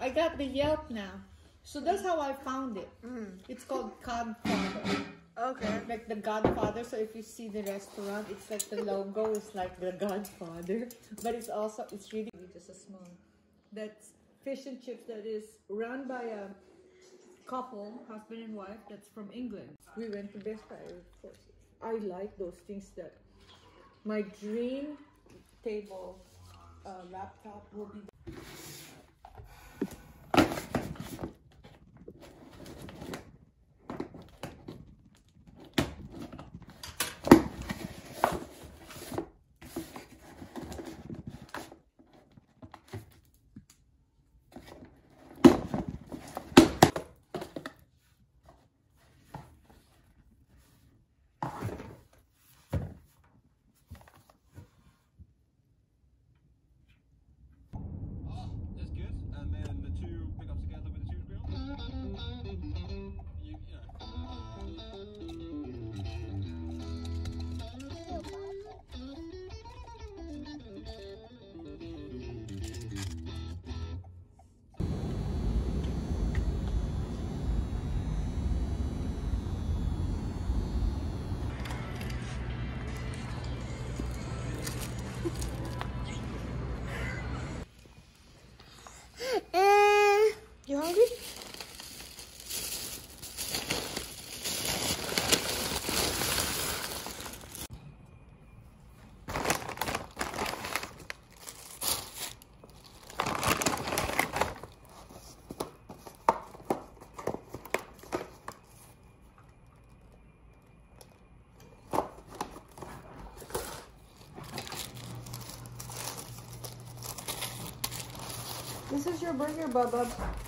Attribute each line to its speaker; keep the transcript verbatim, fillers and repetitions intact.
Speaker 1: I got the Yelp now. So that's how I found it.
Speaker 2: Mm.
Speaker 1: It's called Godfather.
Speaker 2: Okay.
Speaker 1: Like the Godfather. So if you see the restaurant, it's like the logo is like the Godfather. But it's also, it's really just a small. That's fish and chips that is run by a couple, husband and wife, that's from England. We went to Best Buy, of course. I like those things that my dream table uh, laptop will be.
Speaker 2: You hungry? This is your burger, Bubba.